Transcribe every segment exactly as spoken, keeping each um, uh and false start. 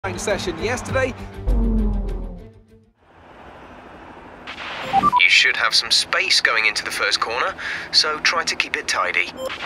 session yesterday. You should have some space going into the first corner, so try to keep it tidy.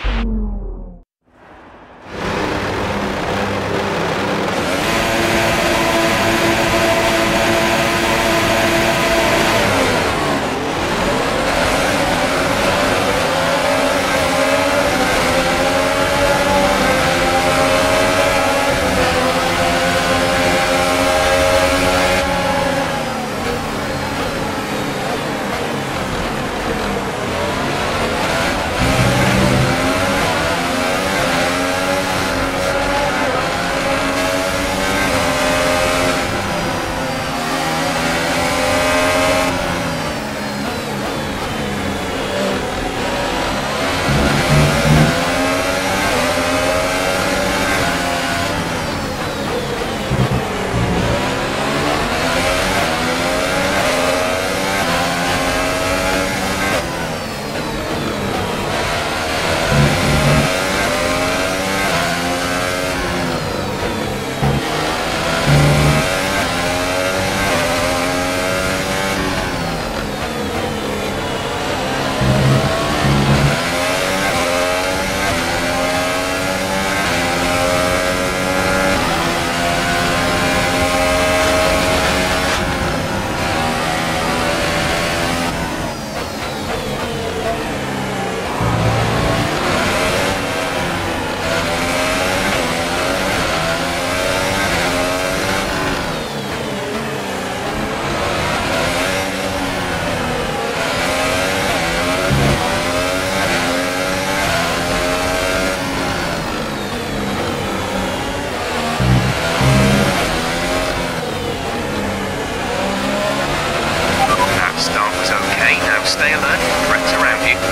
Stay alert for threats around you.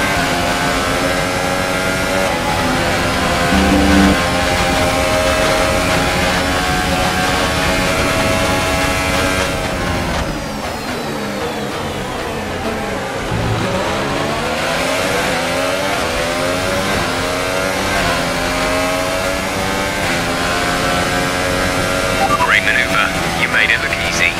Great maneuver. You made it look easy.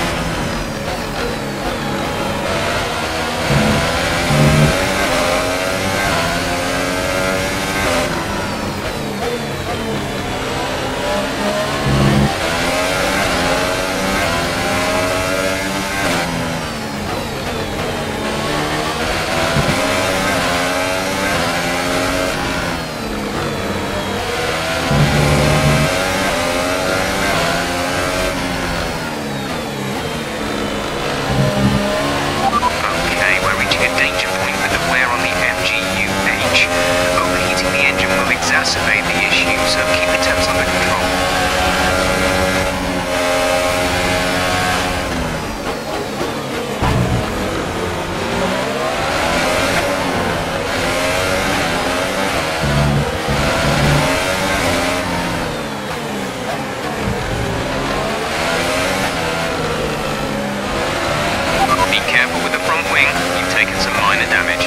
Exacerbate the issue, so keep the temps under control. Be careful with the front wing, you've taken some minor damage.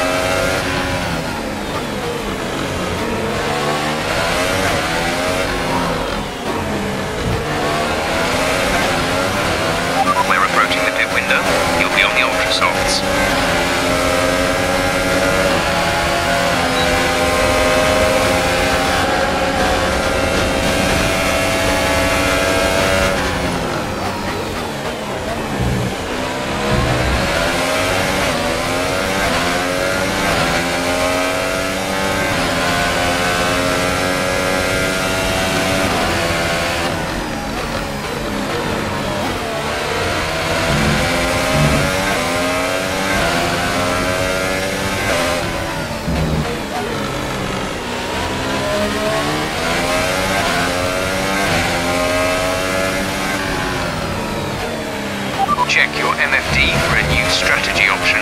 You'll be on the ultra softs. Check your M F D for a new strategy option.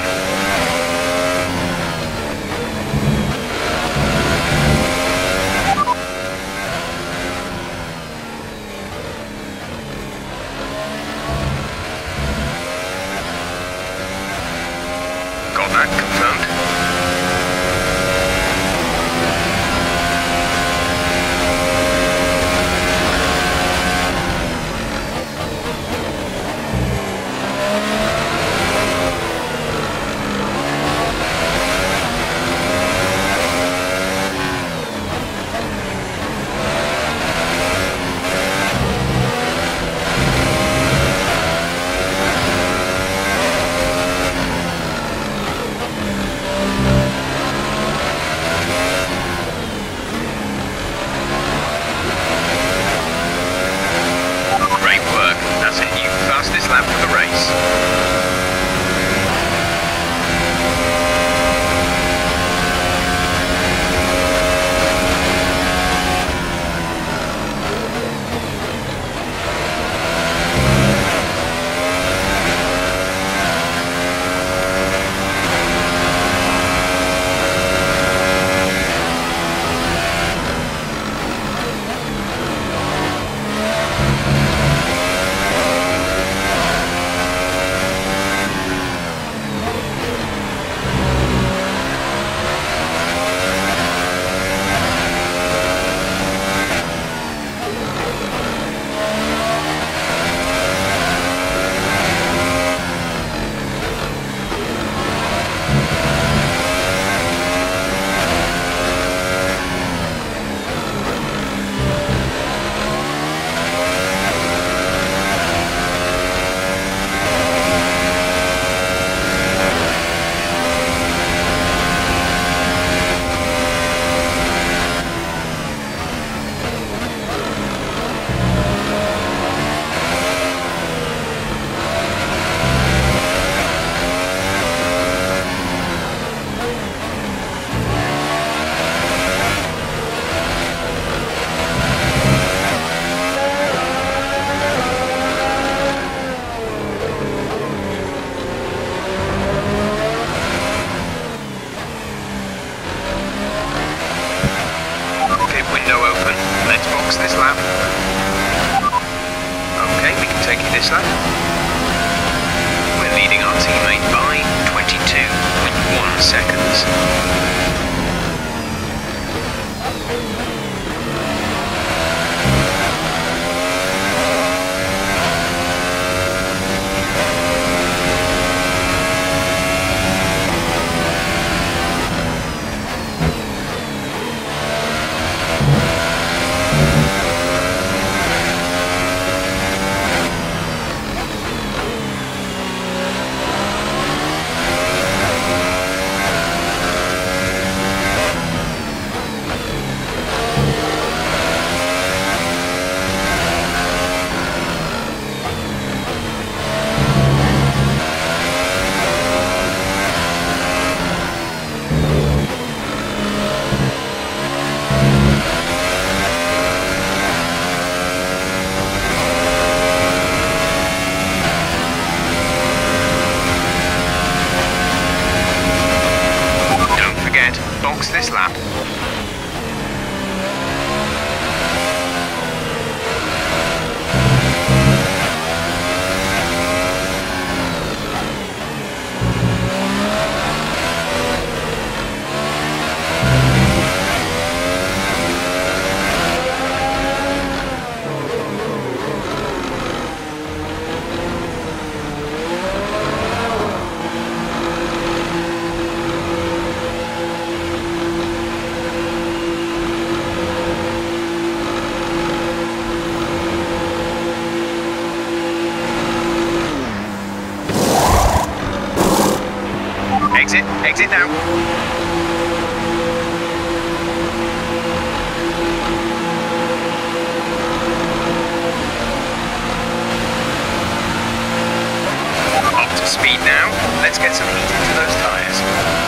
Got that confirmed? this lap. We're leading our teammate by twenty-two point one seconds. Box this lap. Exit, exit now. Up to speed now. Let's get some heat into those tyres.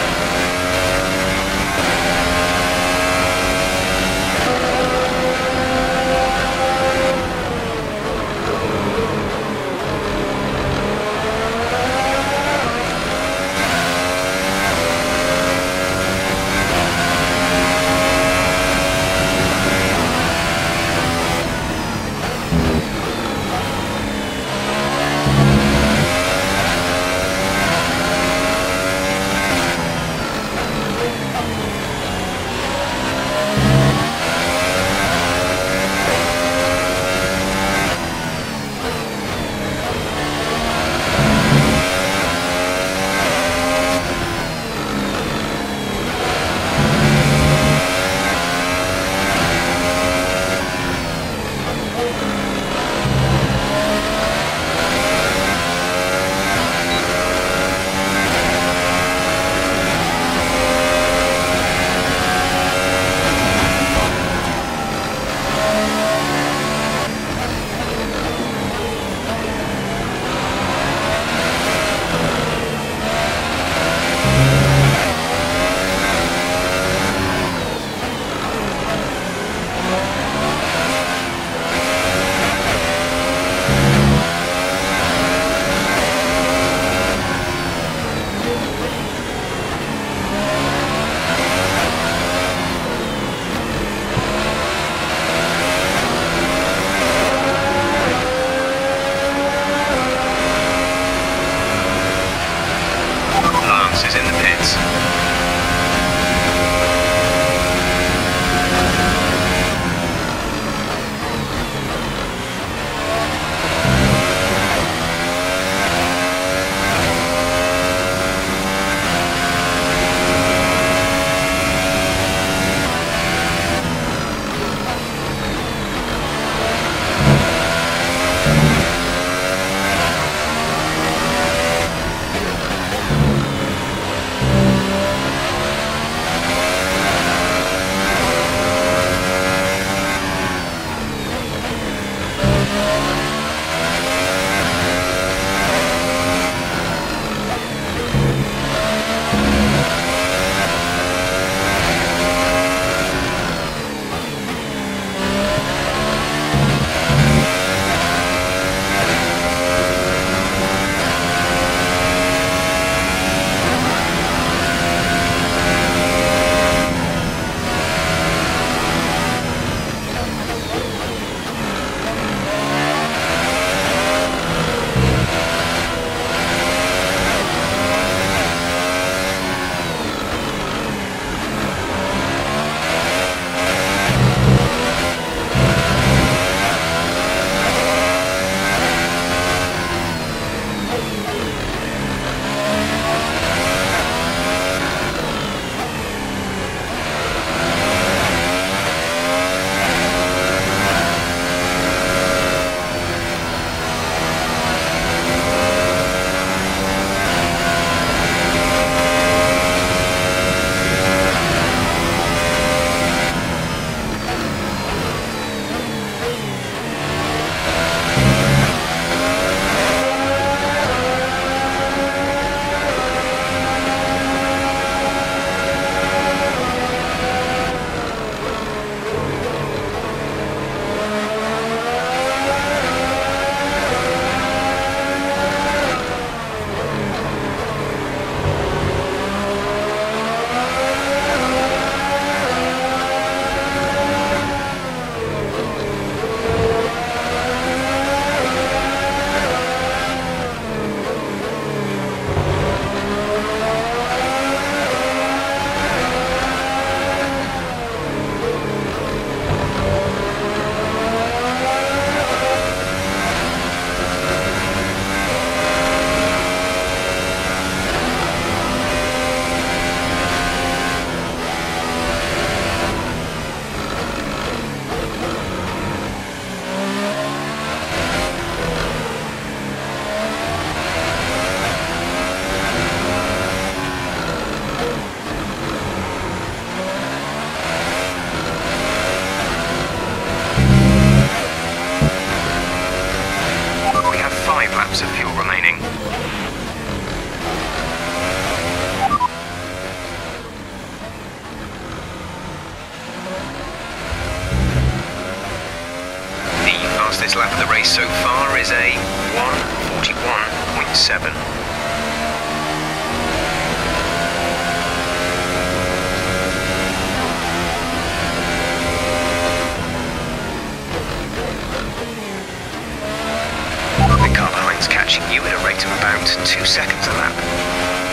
Is in the pits. laps of fuel remaining. The fastest lap of the race so far is a one forty-one point seven. The car behind's catching you at a rate of about two seconds a lap.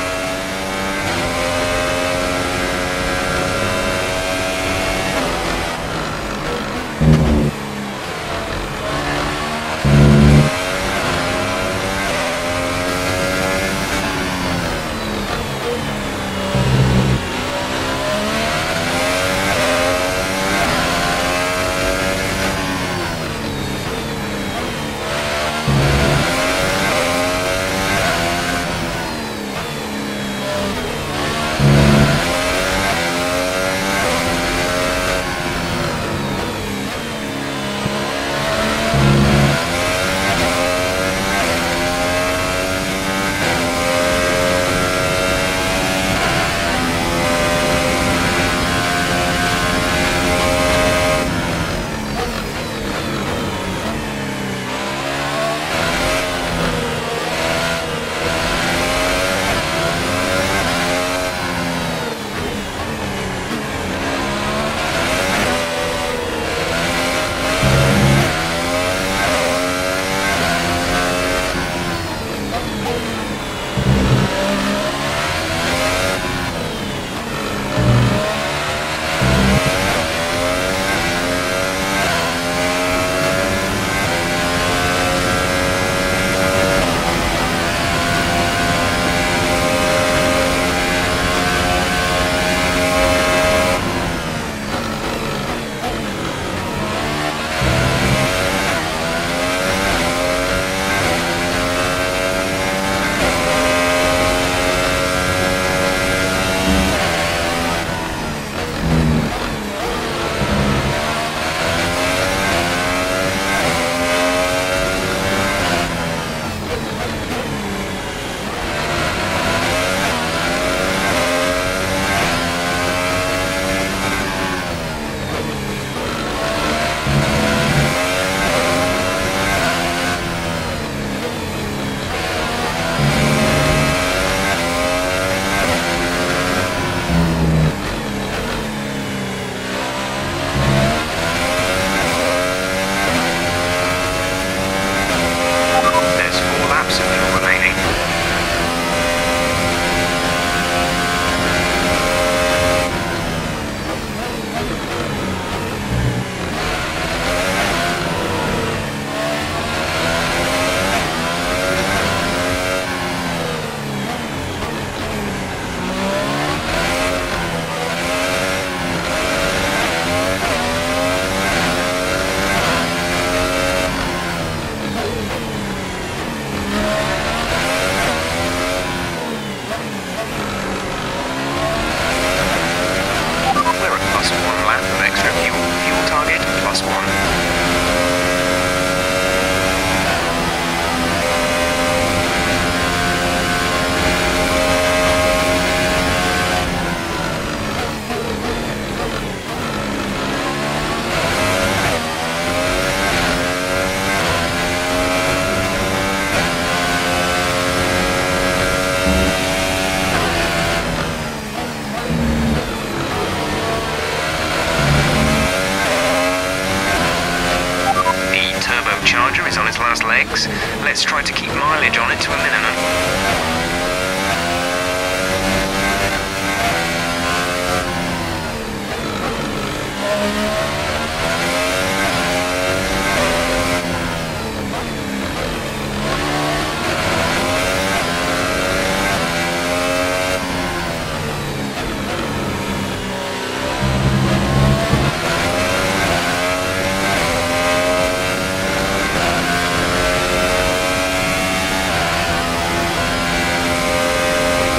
last legs. Let's try to keep mileage on it to a minimum.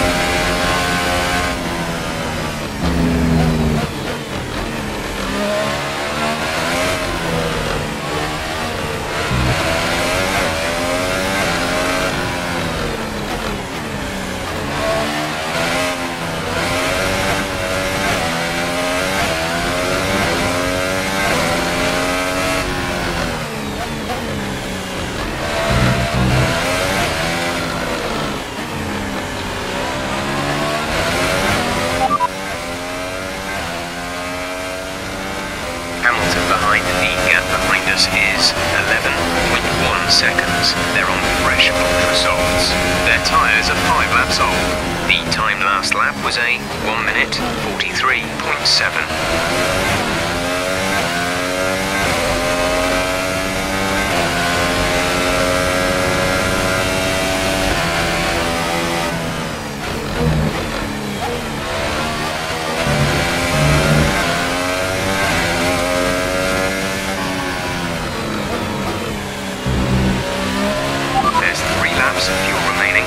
Yeah. seconds. They're on fresh Ultra Softs. Their tyres are five laps old. The time last lap was a one minute forty-three point seven. Of fuel remaining.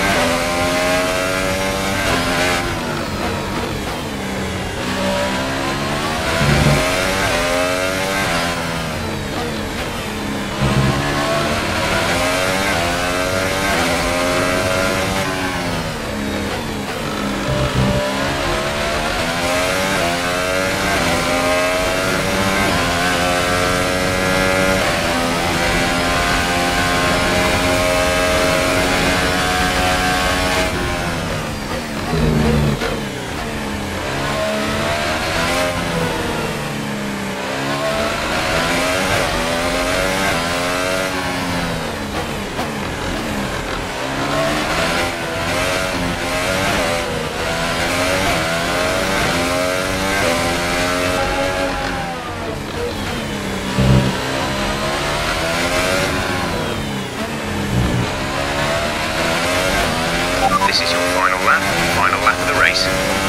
This is your final lap, final lap of the race.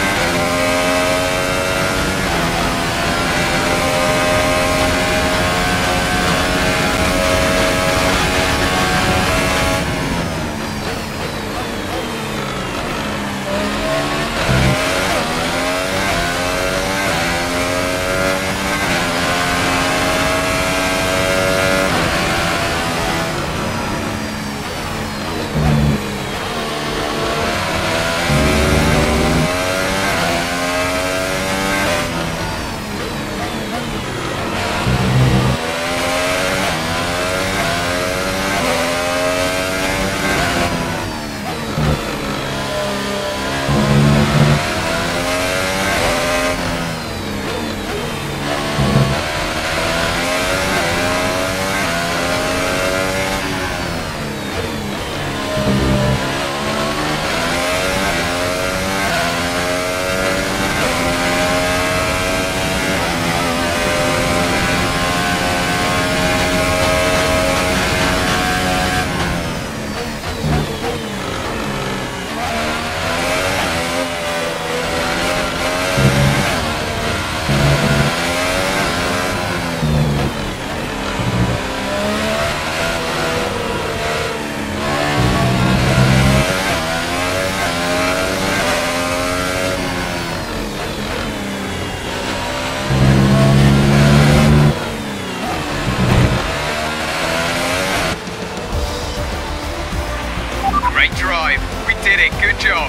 Great drive. We did it. Good job.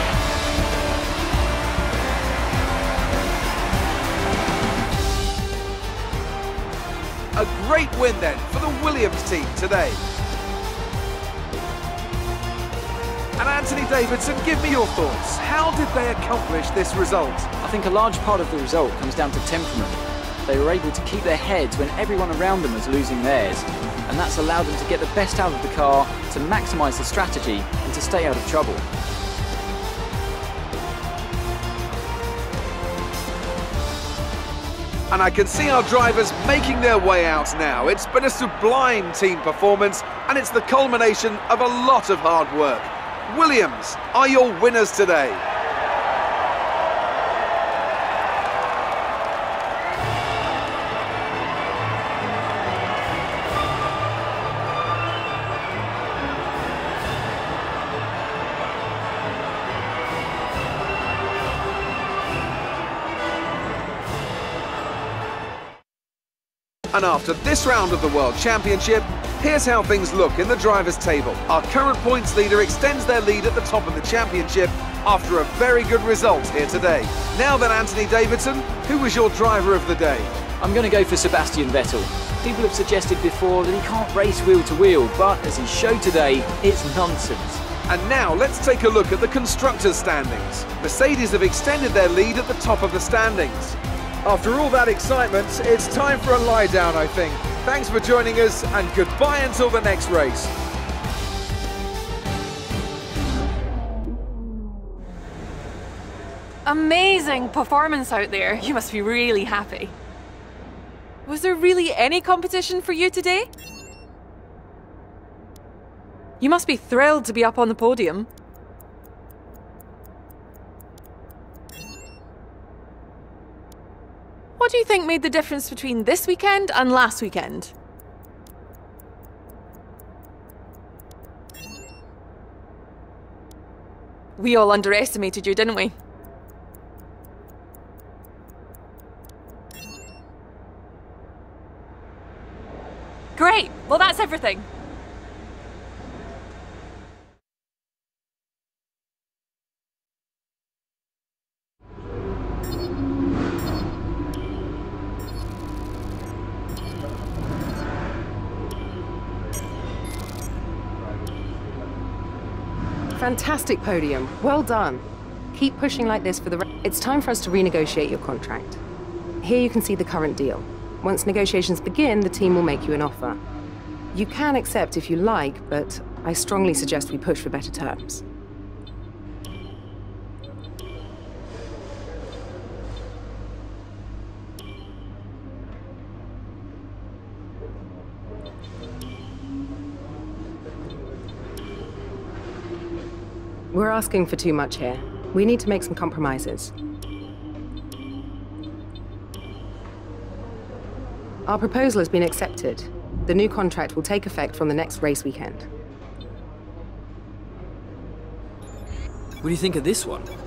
A great win then for the Williams team today. And Anthony Davidson, give me your thoughts. How did they accomplish this result? I think a large part of the result comes down to temperament. They were able to keep their heads when everyone around them was losing theirs, and that's allowed them to get the best out of the car, to maximise the strategy and to stay out of trouble. And I can see our drivers making their way out now. It's been a sublime team performance, and it's the culmination of a lot of hard work. Williams are your winners today. And after this round of the World Championship, here's how things look in the drivers' table. Our current points leader extends their lead at the top of the championship after a very good result here today. Now then, Anthony Davidson, who was your driver of the day? I'm going to go for Sebastian Vettel. People have suggested before that he can't race wheel to wheel, but as he showed today, it's nonsense. And now let's take a look at the constructors' standings. Mercedes have extended their lead at the top of the standings. After all that excitement, it's time for a lie down, I think. Thanks for joining us, and goodbye until the next race. Amazing performance out there. You must be really happy. Was there really any competition for you today? You must be thrilled to be up on the podium. What do you think made the difference between this weekend and last weekend? We all underestimated you, didn't we? Great! Well, that's everything. Fantastic podium. Well done. Keep pushing like this for the... It's time for us to renegotiate your contract. Here you can see the current deal. Once negotiations begin, the team will make you an offer. You can accept if you like, but I strongly suggest we push for better terms. We're asking for too much here. We need to make some compromises. Our proposal has been accepted. The new contract will take effect from the next race weekend. What do you think of this one?